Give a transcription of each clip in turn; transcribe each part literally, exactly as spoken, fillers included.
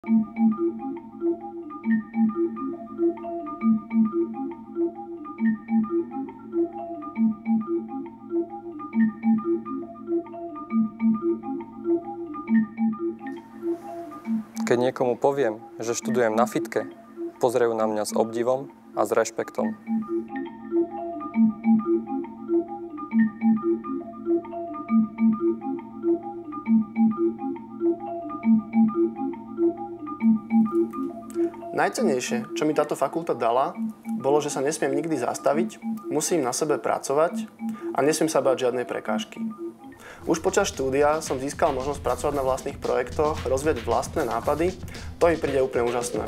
Keď niekomu poviem, že študujem na fitke, pozerajú na mňa s obdivom a s rešpektom. Najcennejšie, čo mi táto fakulta dala, bolo, že sa nesmiem nikdy zastaviť, musím na sebe pracovať a nesmiem sa báť žiadnej prekážky. Už počas štúdia som získal možnosť pracovať na vlastných projektoch, rozvíjať vlastné nápady. To mi príde úplne úžasné.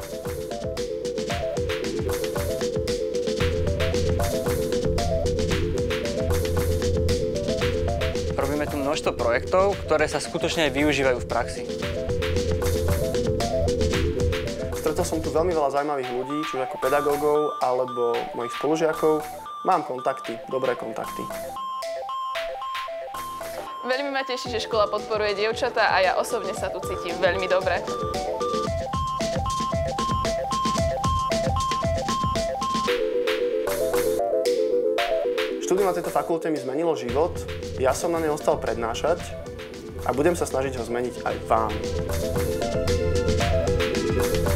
Robíme tu množstvo projektov, ktoré sa skutočne aj využívajú v praxi. Stretol som tu veľmi veľa zaujímavých ľudí, či už ako pedagógov alebo mojich spolužiakov. Mám kontakty, dobré kontakty. Veľmi ma teší, že škola podporuje dievčatá a ja osobne sa tu cítim veľmi dobre. Štúdium na tejto fakulte mi zmenilo život, ja som na nej ostal prednášať a budem sa snažiť ho zmeniť aj vám.